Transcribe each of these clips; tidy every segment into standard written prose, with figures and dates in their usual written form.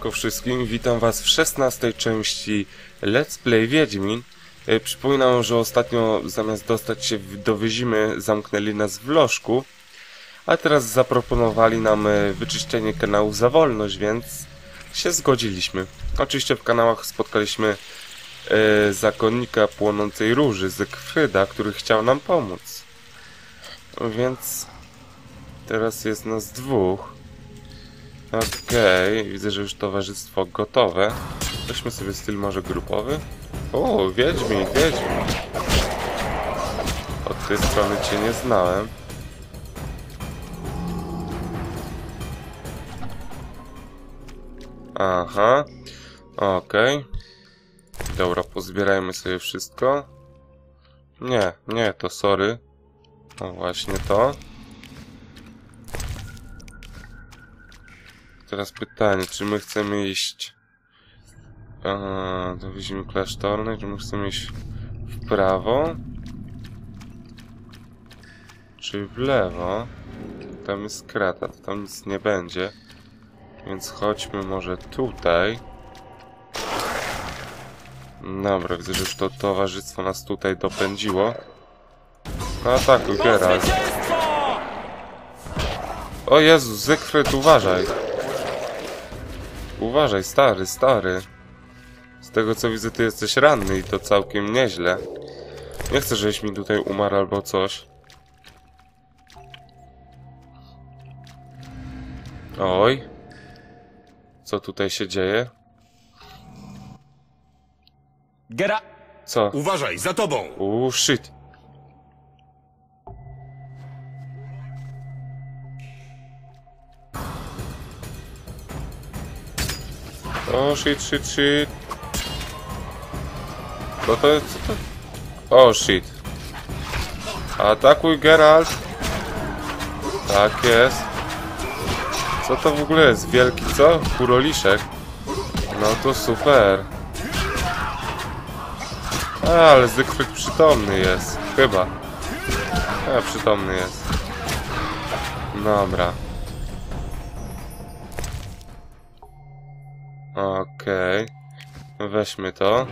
Siemanko wszystkim, witam was w 16 części Let's Play Wiedźmin. Przypominam, że ostatnio zamiast dostać się do Wyzimy zamknęli nas w lożku, a teraz zaproponowali nam wyczyszczenie kanałów za wolność, więc się zgodziliśmy. Oczywiście w kanałach spotkaliśmy zakonnika płonącej róży, Zygfryda, który chciał nam pomóc. Więc teraz jest nas dwóch. Okej, widzę, że już towarzystwo gotowe. Weźmy sobie styl może grupowy. O, Wiedźmin. Od tej strony cię nie znałem. Aha, okej. Dobra, pozbierajmy sobie wszystko. Nie, to sorry. No właśnie to. Teraz pytanie, czy my chcemy iść do Wyzimy Klasztornej, czy my chcemy iść w prawo, czy w lewo? Tam jest krata, to tam nic nie będzie, więc chodźmy może tutaj. Dobra, widzę, że już to towarzystwo nas tutaj dopędziło. No atakuj, Geralt. O Jezus, Zygfryd, uważaj. Uważaj, stary. Z tego co widzę, ty jesteś ranny i to całkiem nieźle. Nie chcę, żebyś mi tutaj umarł albo coś. Oj. Co tutaj się dzieje? Co? Uważaj, za tobą! Shit. O, shit. Co to jest? Co to? O, shit. Atakuj, Geralt. Tak jest. Co to w ogóle jest? Wielki co? Kuroliszek. No to super. Ale Zygfryd przytomny jest. Chyba. Przytomny jest. Dobra. Okej. Weźmy to.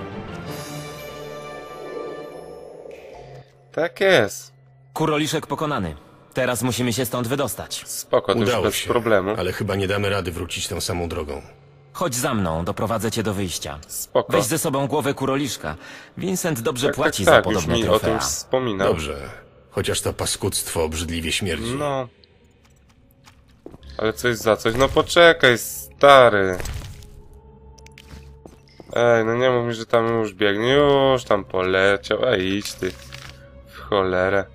Tak jest. Kuroliszek pokonany. Teraz musimy się stąd wydostać. Spoko, to już Udało bez się, problemu. ale chyba nie damy rady wrócić tą samą drogą. Chodź za mną, doprowadzę cię do wyjścia. Spoko. Weź ze sobą głowę Kuroliszka. Vincent dobrze płaci tak, za już podobne mi o tym trofea. wspominał. Dobrze, chociaż to paskudztwo obrzydliwie śmierdzi. No. Ale coś za coś. No poczekaj, stary. Ej, no nie mów mi, że tam już biegnie. Już tam poleciał. Ej, idź ty. W cholerę.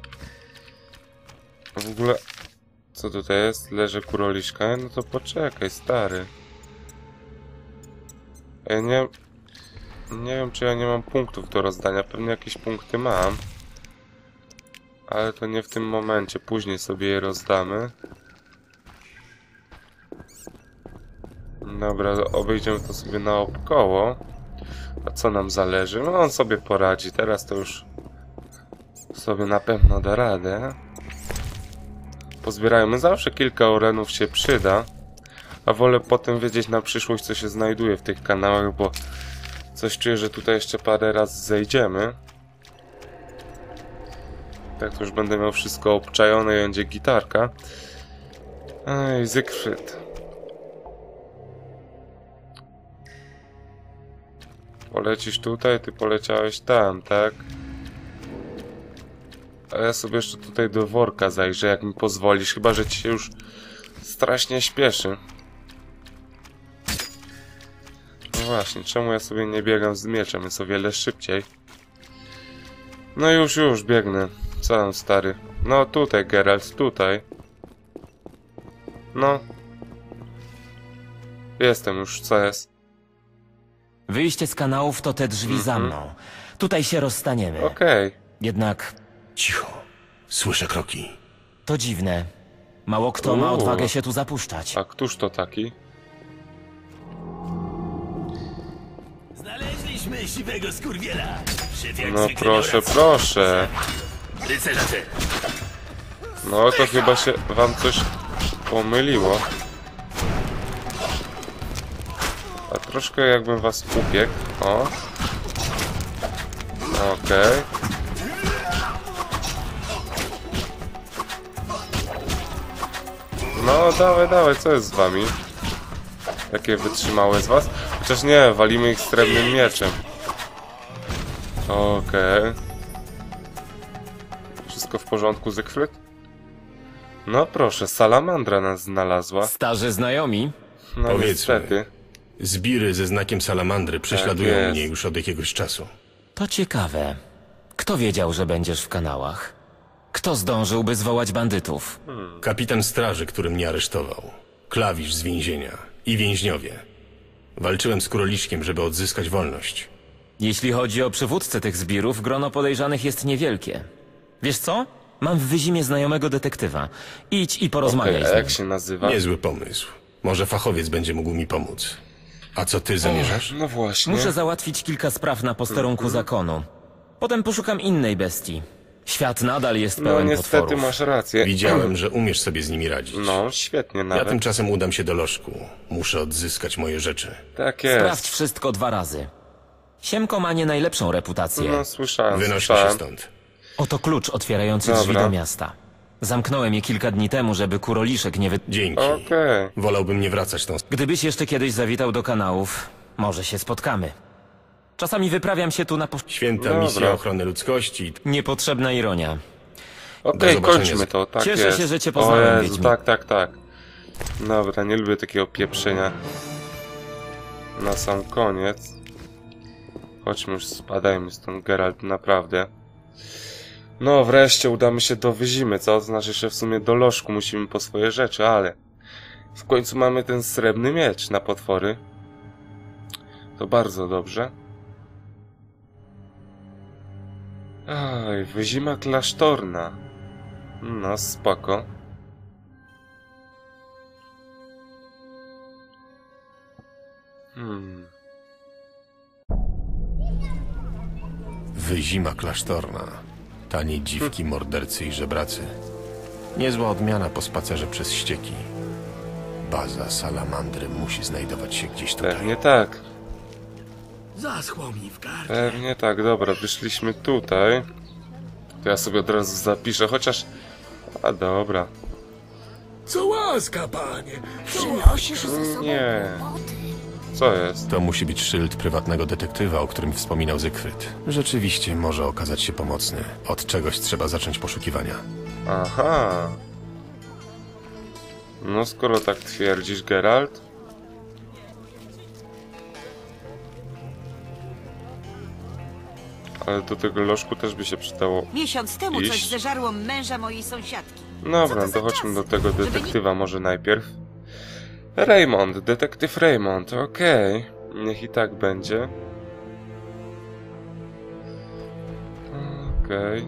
W ogóle... Co tutaj jest? Leży kuroliszka? No to poczekaj, stary. Ej, nie wiem, czy ja nie mam punktów do rozdania. Pewnie jakieś punkty mam. Ale to nie w tym momencie. Później sobie je rozdamy. Dobra, obejdziemy to sobie naokoło. A co nam zależy? No on sobie poradzi. Teraz to już sobie na pewno da radę. Pozbierajmy. Zawsze kilka orenów się przyda. A wolę potem wiedzieć na przyszłość, co się znajduje w tych kanałach, bo coś czuję, że tutaj jeszcze parę razy zejdziemy. Tak to już będę miał wszystko obczajone i będzie gitarka. Ej, Zygfryd. Polecisz tutaj, ty poleciałeś tam, tak? A ja sobie jeszcze tutaj do worka zajrzę, jak mi pozwolisz, chyba że ci się już strasznie śpieszy. No właśnie, czemu ja sobie nie biegam z mieczem? Jest o wiele szybciej. No już biegnę. Co tam, stary? No tutaj, Geralt, tutaj. No. Jestem już, co jest? Wyjście z kanałów to te drzwi za mną. Tutaj się rozstaniemy. Okej. Jednak Cicho, słyszę kroki. to dziwne. Mało kto ma odwagę się tu zapuszczać. A któż to taki? Znaleźliśmy siwego skurwiela. No proszę. Rycerza ty. No to chyba się wam coś pomyliło. Troszkę jakbym was upiekł. O. Okej. No, dawaj, co jest z wami? Takie wytrzymałe z was? Chociaż nie, walimy ich srebrnym mieczem. Okej. Wszystko w porządku, Zygfryd? No proszę, salamandra nas znalazła. Starzy znajomi? No Powiedzmy. niestety. Zbiry ze znakiem salamandry prześladują jest. mnie już od jakiegoś czasu. To ciekawe. Kto wiedział, że będziesz w kanałach? Kto zdążyłby zwołać bandytów? Kapitan straży, który mnie aresztował. Klawisz z więzienia. I więźniowie. Walczyłem z Kuroliszkiem, żeby odzyskać wolność. Jeśli chodzi o przywódcę tych zbirów, grono podejrzanych jest niewielkie. Wiesz co? Mam w Wyzimie znajomego detektywa. Idź i porozmawiaj Okej, z a nim. jak się nazywa? Niezły pomysł. Może fachowiec będzie mógł mi pomóc. A co ty zamierzasz? No właśnie. Muszę załatwić kilka spraw na posterunku zakonu. Potem poszukam innej bestii. Świat nadal jest No pełen niestety potworów. masz rację. Widziałem, że umiesz sobie z nimi radzić. No, świetnie Ja nawet. tymczasem udam się do lożku. Muszę odzyskać moje rzeczy. Tak jest. Sprawdź wszystko 2 razy. Siemko ma nie najlepszą reputację. No słyszałem, Wynośmy się słyszałem. stąd. Oto klucz otwierający drzwi Dobra. do miasta. Zamknąłem je kilka dni temu, żeby Kuroliszek nie wy... Dzięki. Okej. Wolałbym nie wracać tą... Gdybyś jeszcze kiedyś zawitał do kanałów, może się spotkamy. Czasami wyprawiam się tu na Święta Dobra. misja ochrony ludzkości. Niepotrzebna ironia. Okej, zobaczenia. kończmy to, tak Cieszę jest. się, że cię poznałem, O Jezu, Wiedźmin. tak. Dobra, nie lubię takiego pieprzenia. Na sam koniec. Chodźmy już, spadajmy stąd, Geralt, naprawdę. No, wreszcie udamy się do Wyzimy, co? To znaczy, że w sumie do lożku musimy po swoje rzeczy, ale... W końcu mamy ten srebrny miecz na potwory. To bardzo dobrze. Aj, Wyzima klasztorna. No, spoko. Wyzima klasztorna. Tanie dziwki, mordercy i żebracy. Niezła odmiana po spacerze przez ścieki. Baza salamandry musi znajdować się gdzieś tutaj. Pewnie tak. Zaschło mi w gardle. Pewnie tak, dobra, wyszliśmy tutaj. To ja sobie od razu zapiszę, chociaż... A dobra. Co łaska, panie? Przynosisz ze sobą Nie. kłopoty. Co jest? To musi być szyld prywatnego detektywa, o którym wspominał Zygfryd. Rzeczywiście może okazać się pomocny. Od czegoś trzeba zacząć poszukiwania. Aha. No skoro tak twierdzisz, Geralt. Ale do tego lożku też by się przydało. Miesiąc temu coś Iść. zeżarło męża mojej sąsiadki. Dobra, za to chodźmy czas? do tego Żeby detektywa może najpierw. Raymond, detektyw Raymond, okej. Niech i tak będzie. Okej.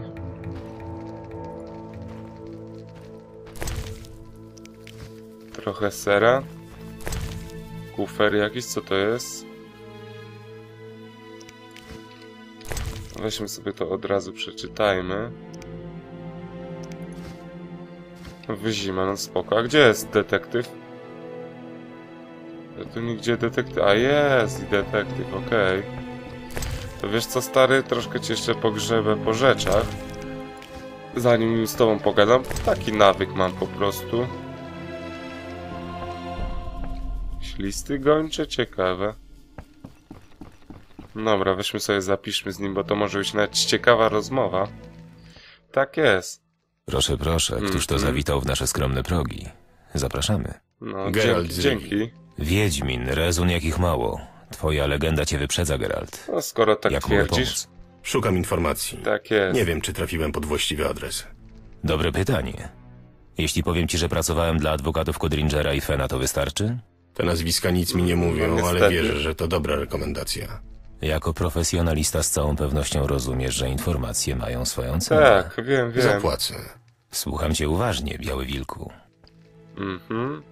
Trochę sera. Kufer jakiś, co to jest? Weźmy sobie to od razu, przeczytajmy. Wyzima, no spoko. A gdzie jest detektyw? Ja tu nigdzie detektyw... A jest i detektyw, okej. To wiesz co, stary? Troszkę cię jeszcze pogrzebę po rzeczach. Zanim z tobą pogadam. Taki nawyk mam po prostu. Listy gończe? Ciekawe. Dobra, weźmy sobie, zapiszmy z nim, bo to może być nawet ciekawa rozmowa. Tak jest. Proszę, któż to zawitał w nasze skromne progi? Zapraszamy. No, Geralt z dzięki. Rivii. Wiedźmin, rezun jakich mało. Twoja legenda cię wyprzedza, Geralt. No, skoro tak Jak mogę twierdzisz, pomóc? Szukam informacji. tak jest. Nie wiem, czy trafiłem pod właściwy adres. Dobre pytanie. Jeśli powiem ci, że pracowałem dla adwokatów Codringera i Fena, to wystarczy? Te nazwiska nic mi nie mówią, No, ale niestety. wierzę, że to dobra rekomendacja. Jako profesjonalista z całą pewnością rozumiesz, że informacje mają swoją cenę. Tak, wiem. Zapłacę. Słucham cię uważnie, Biały Wilku. Mhm.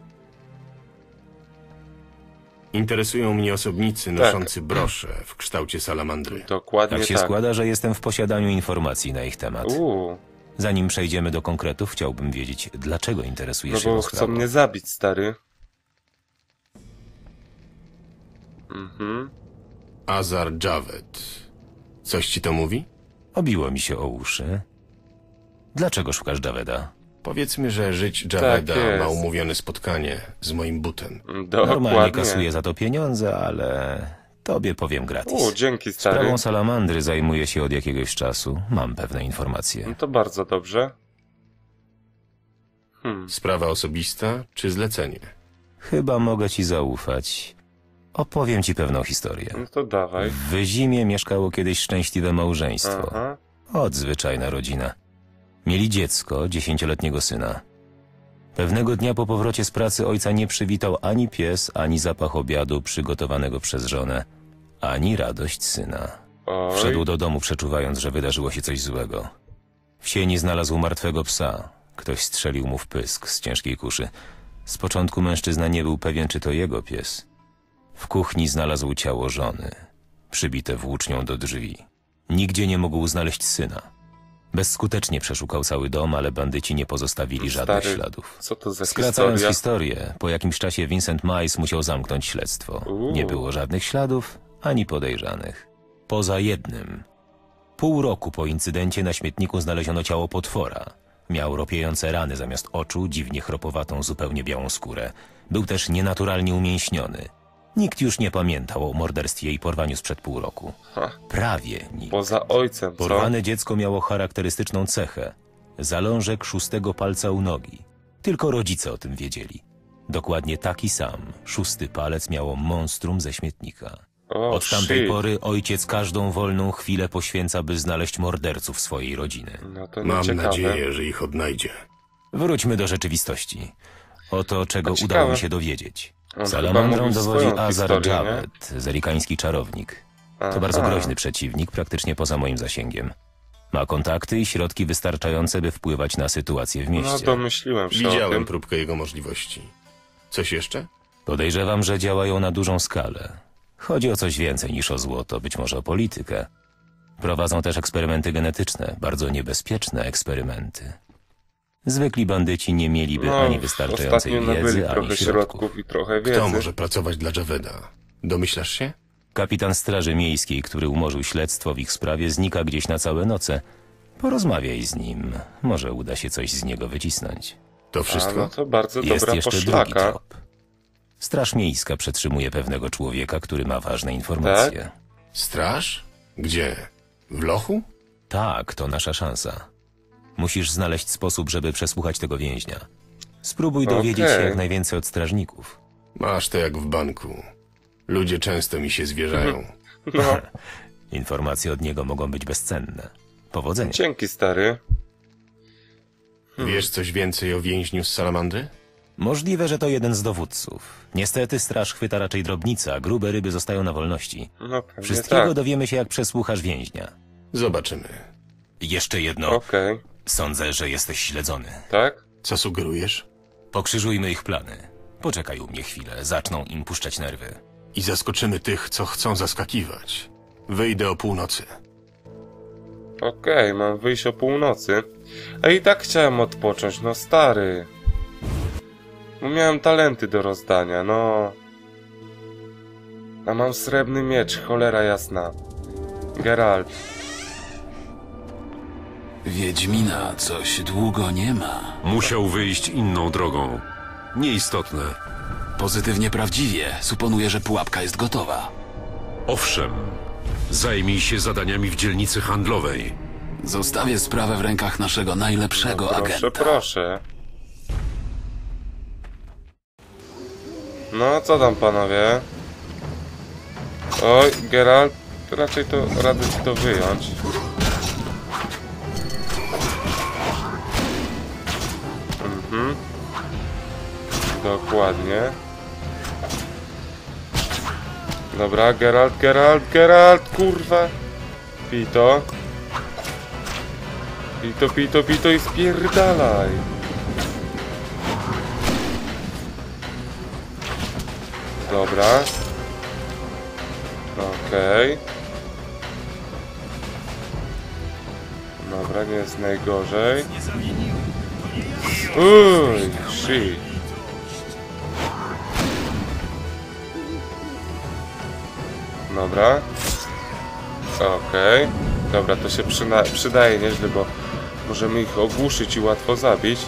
Interesują mnie osobnicy noszący brosze w kształcie salamandry. Dokładnie Tak się tak. składa, że jestem w posiadaniu informacji na ich temat. Zanim przejdziemy do konkretów, chciałbym wiedzieć, dlaczego No interesujesz się bo tą chcą sprawą. mnie zabić, stary. Azar Javed. Coś ci to mówi? Obiło mi się o uszy. Dlaczego szukasz Javeda? Powiedzmy, że żyć Javeda jest. ma umówione spotkanie z moim butem. Normalnie Dokładnie. kasuję za to pieniądze, ale tobie powiem gratis. Dzięki, stary. Sprawą salamandry zajmuję się od jakiegoś czasu. Mam pewne informacje. No to bardzo dobrze. Sprawa osobista czy zlecenie? Chyba mogę ci zaufać. Opowiem ci pewną historię. No to dawaj. W Wyzimie mieszkało kiedyś szczęśliwe małżeństwo. Aha. Odzwyczajna rodzina. Mieli dziecko, 10-letniego syna. Pewnego dnia po powrocie z pracy ojca nie przywitał ani pies, ani zapach obiadu przygotowanego przez żonę, ani radość syna. Oj. Wszedł do domu, przeczuwając, że wydarzyło się coś złego. W sieni znalazł martwego psa. Ktoś strzelił mu w pysk z ciężkiej kuszy. Z początku mężczyzna nie był pewien, czy to jego pies. W kuchni znalazł ciało żony, przybite włócznią do drzwi. Nigdzie nie mógł znaleźć syna. Bezskutecznie przeszukał cały dom, ale bandyci nie pozostawili żadnych Stary, śladów. Co to za Skracając historia? historię, po jakimś czasie Vincent Mice musiał zamknąć śledztwo. Nie było żadnych śladów, ani podejrzanych. Poza jednym. Pół roku po incydencie na śmietniku znaleziono ciało potwora. Miał ropiejące rany zamiast oczu, dziwnie chropowatą, zupełnie białą skórę. Był też nienaturalnie umięśniony. Nikt już nie pamiętał o morderstwie i porwaniu sprzed pół roku. Prawie nikt. Poza ojcem, co? Porwane dziecko miało charakterystyczną cechę. Zalążek 6. palca u nogi. Tylko rodzice o tym wiedzieli. Dokładnie taki sam, 6. palec miało monstrum ze śmietnika. Od tamtej pory ojciec każdą wolną chwilę poświęca, by znaleźć morderców swojej rodziny. No to Mam nieciekawe. nadzieję, że ich odnajdzie. Wróćmy do rzeczywistości. Oto czego ciekawe. udało mi się dowiedzieć. On chyba Salamandrą mówi dowodzi swoją Azar historię, Javed, zerikański czarownik. To bardzo groźny przeciwnik, praktycznie poza moim zasięgiem. Ma kontakty i środki wystarczające, by wpływać na sytuację w No mieście. domyśliłem się o Widziałem tym. próbkę jego możliwości. Coś jeszcze? Podejrzewam, że działają na dużą skalę. Chodzi o coś więcej niż o złoto, być może o politykę. Prowadzą też eksperymenty genetyczne, bardzo niebezpieczne eksperymenty. Zwykli bandyci nie mieliby ani wystarczającej ostatnio nabyli wiedzy, ani trochę środków. środków i trochę wiedzy. Kto może pracować dla Javeda? Domyślasz się? Kapitan Straży Miejskiej, który umorzył śledztwo w ich sprawie, znika gdzieś na całe noce. Porozmawiaj z nim. Może uda się coś z niego wycisnąć. To A, wszystko? no to bardzo Jest dobra jeszcze drugi poszlaka. trop. Straż Miejska przetrzymuje pewnego człowieka, który ma ważne informacje. Tak? Straż? Gdzie? W lochu? Tak, to nasza szansa. Musisz znaleźć sposób, żeby przesłuchać tego więźnia. Spróbuj dowiedzieć się jak najwięcej od strażników. Masz to jak w banku. Ludzie często mi się zwierzają. No, Informacje od niego mogą być bezcenne. Powodzenia. dzięki, stary. Wiesz coś więcej o więźniu z Salamandry? Możliwe, że to jeden z dowódców. Niestety straż chwyta raczej drobnica, a grube ryby zostają na wolności. No pewnie Wszystkiego tak. dowiemy się, jak przesłuchasz więźnia. Zobaczymy. Jeszcze jedno. Okej, Sądzę, że jesteś śledzony. tak? Co sugerujesz? Pokrzyżujmy ich plany. Poczekaj u mnie chwilę, zaczną im puszczać nerwy. I zaskoczymy tych, co chcą zaskakiwać. Wyjdę o północy. Okej, mam wyjść o północy. A i tak chciałem odpocząć, no stary. Bo miałem talenty do rozdania, no. A mam srebrny miecz, cholera jasna. Geralt. Wiedźmina coś długo nie ma. Musiał wyjść inną drogą. Nieistotne. Pozytywnie prawdziwie. Suponuję, że pułapka jest gotowa. Owszem, zajmij się zadaniami w dzielnicy handlowej. Zostawię sprawę w rękach naszego najlepszego Proszę, agenta. proszę. No, co tam, panowie? Oj, Geralt, raczej to radzę ci to wyjąć. Dokładnie. Dobra, Geralt, kurwa. Pito. Pito i spierdalaj. Dobra. Okej. Dobra, nie jest najgorzej. Uj, shit. Dobra. Okej. Dobra, to się przydaje nieźle, bo możemy ich ogłuszyć i łatwo zabić.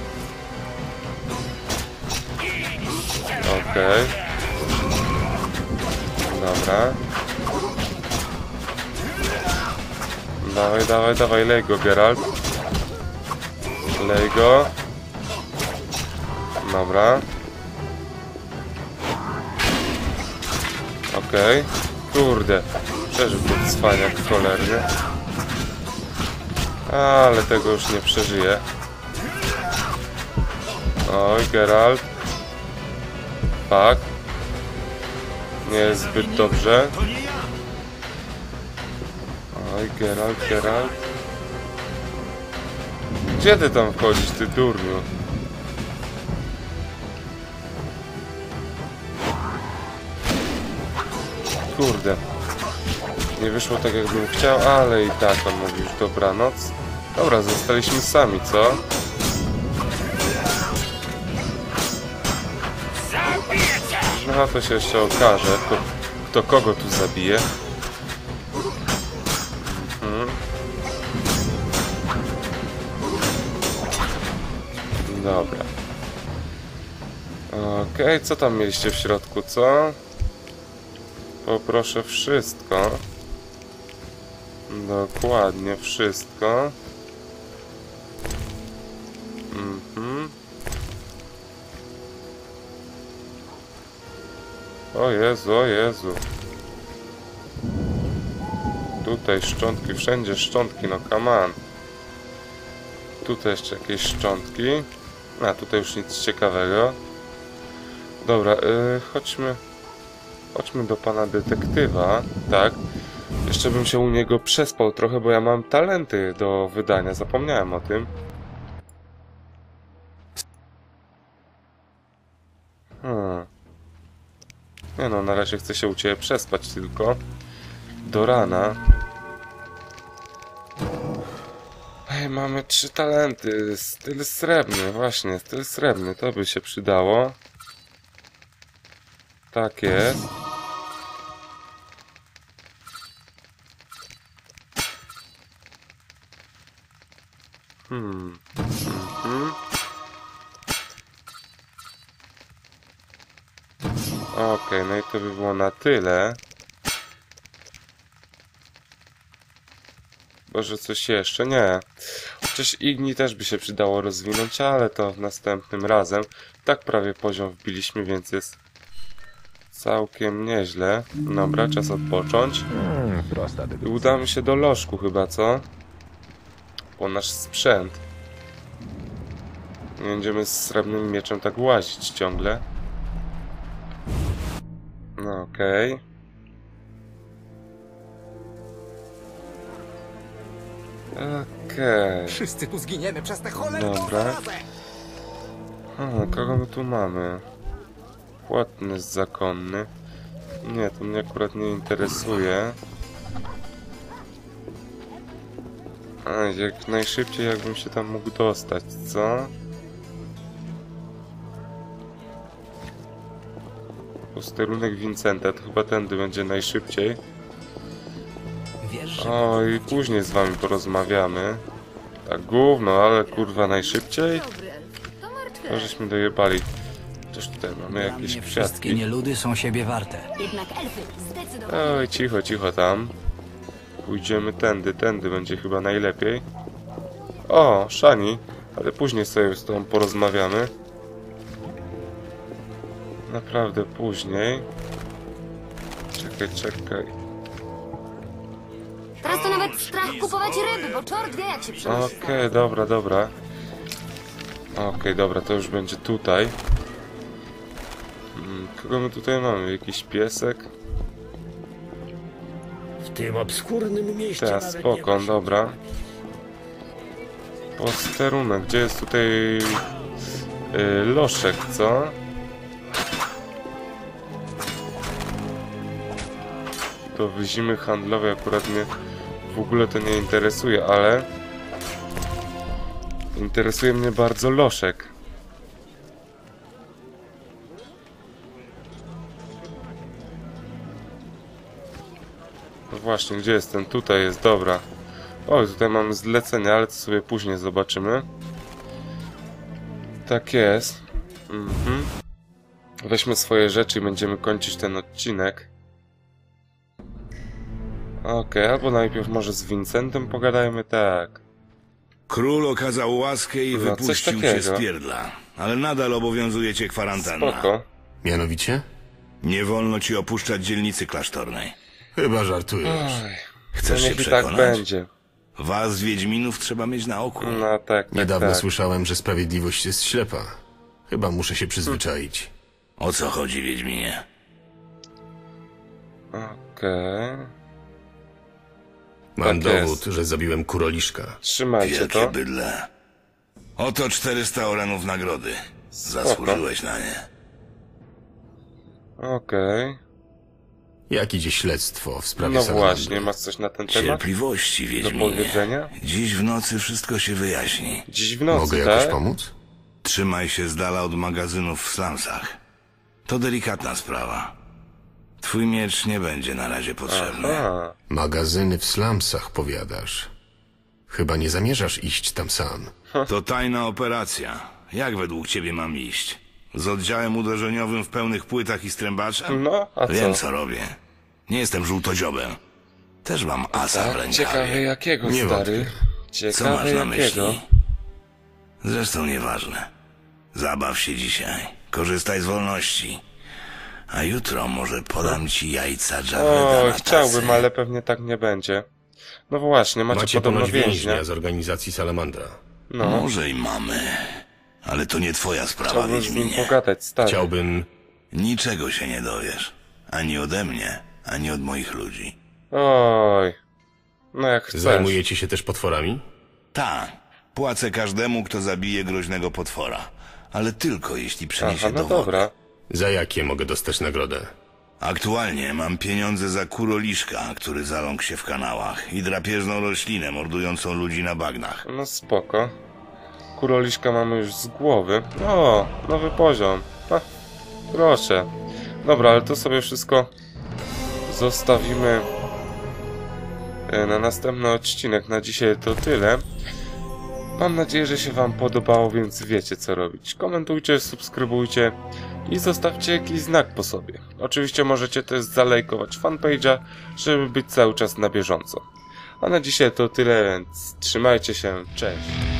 Okej. Dobra. Dawaj, dawaj, dawaj, lej go, Geralt. Lej go. Dobra. Okej. Kurde. Przeżył ten cwaniak cholerny. Ale tego już nie przeżyje. Oj, Geralt. Tak. Nie jest zbyt dobrze. Oj, Geralt, Geralt. Gdzie ty tam wchodzisz, ty durniu? Kurde. Nie wyszło tak, jakbym chciał, ale i tak on mówi już dobranoc. Dobra, zostaliśmy sami, co? No to się jeszcze okaże, kto kogo tu zabije. Dobra. Okej, co tam mieliście w środku, co? Poproszę wszystko. Dokładnie wszystko. O Jezu, o Jezu. Tutaj szczątki, wszędzie szczątki, no come on. Tutaj jeszcze jakieś szczątki. A, tutaj już nic ciekawego. Dobra, chodźmy do pana detektywa, tak. Jeszcze bym się u niego przespał trochę, bo ja mam talenty do wydania, zapomniałem o tym. Nie no, na razie chcę się u ciebie przespać tylko. Do rana. Ej, mamy 3 talenty. Styl srebrny, właśnie, styl srebrny, to by się przydało. Tak jest. Okej, no i to by było na tyle. Może coś jeszcze? Nie. Chociaż Igni też by się przydało rozwinąć, ale to następnym razem. Tak prawie poziom wbiliśmy, więc jest całkiem nieźle. Dobra, czas odpocząć. I udamy się do lożku chyba, co? Po nasz sprzęt. Nie będziemy z srebrnym mieczem tak łazić ciągle. No okej. Okej. Wszyscy tu zginiemy przez tę cholerną Dobra. zarazę! Kogo my tu mamy? Płatny zakonny. Nie, to mnie akurat nie interesuje. Jak najszybciej jakbym się tam mógł dostać, co? Posterunek Vincenta, to chyba tędy będzie najszybciej. O, i później z wami porozmawiamy. Tak gówno, ale kurwa najszybciej? To żeśmy dojebali. Też tutaj mamy jakieś Wszystkie kwiatki. nieludy są siebie warte. Jednak elfy zdecydowanie... Oj, cicho, cicho tam. Pójdziemy tędy będzie chyba najlepiej. O, Shani, ale później sobie z tobą porozmawiamy. Naprawdę później. Czekaj. Teraz to nawet strach kupować ryby, bo czort wie jak się przenosi. Okej, dobra. Okej, dobra, to już będzie tutaj. Kogo my tutaj mamy? Jakiś piesek? W tym obskurnym mieście Tak, nawet spoko, nie ma się dobra. Posterunek, gdzie jest tutaj loszek, co? To w zimy handlowej akurat mnie w ogóle to nie interesuje, ale interesuje mnie bardzo loszek. właśnie, gdzie jest ten? Tutaj jest, dobra. Oj, tutaj mamy zlecenie, ale to sobie później zobaczymy. Tak jest. Weźmy swoje rzeczy i będziemy kończyć ten odcinek. Okej, albo najpierw może z Vincentem pogadajmy, tak. Król okazał łaskę i No, coś wypuścił cię takiego. z pierdla, ale nadal obowiązuje cię kwarantanna. Spoko. Mianowicie? Nie wolno ci opuszczać dzielnicy klasztornej. Chyba żartujesz. Oj, Chcesz no się niech i tak przekonać? będzie. Was, Wiedźminów, trzeba mieć na oku. No tak, Niedawno tak. słyszałem, że sprawiedliwość jest ślepa. Chyba muszę się przyzwyczaić. O co chodzi, Wiedźminie? Okej. Mam Tak dowód, jest. że zabiłem kuroliszka. Trzymajcie Wielkie to. bydle. Oto 400 orenów nagrody. Zasłużyłeś na nie. Okej. Jak idzie śledztwo w sprawie No Salamandry? właśnie, masz coś na ten temat? Cierpliwości, Do Wiedźminie. powiedzenia? Dziś w nocy wszystko się wyjaśni. Dziś w nocy, Mogę jakoś tak? pomóc? Trzymaj się z dala od magazynów w slumsach. To delikatna sprawa. Twój miecz nie będzie na razie potrzebny. A, Magazyny w slumsach, powiadasz. Chyba nie zamierzasz iść tam sam. To tajna operacja. Jak według ciebie mam iść? Z oddziałem uderzeniowym w pełnych płytach i strębaczem? no, a Wiem, co? co robię. Nie jestem żółtodziobem. Też mam asa w Tak, rękawie. ciekawe jakiego, Nie stary. Co masz Ciekawe na jakiego. myśli? Zresztą nieważne. Zabaw się dzisiaj. Korzystaj z wolności. A jutro może podam ci jajca Javeda O, na chciałbym, tacy. ale pewnie tak nie będzie. No właśnie, macie podobno ponoć więźnia. więźnia z organizacji Salamandra. No, Może i mamy. Ale to nie twoja sprawa, chciałbym z nim Wiedźminie. pogadać, stary. Chciałbym... Niczego się nie dowiesz. Ani ode mnie, ani od moich ludzi. Oj. No jak chcesz. Zajmujecie się też potworami? Tak. Płacę każdemu, kto zabije groźnego potwora. Ale tylko jeśli przyniesie Aha, no dowody. dobra. Za jakie mogę dostać nagrodę? Aktualnie mam pieniądze za kuroliszka, który zaląkł się w kanałach, i drapieżną roślinę mordującą ludzi na bagnach. No spoko. Kuroliszka mamy już z głowy. O, nowy poziom. Ha, proszę. Dobra, ale to sobie wszystko zostawimy na następny odcinek. Na dzisiaj to tyle. Mam nadzieję, że się wam podobało, więc wiecie co robić. Komentujcie, subskrybujcie i zostawcie jakiś znak po sobie. Oczywiście możecie też zalajkować fanpage'a, żeby być cały czas na bieżąco. A na dzisiaj to tyle, więc trzymajcie się, cześć.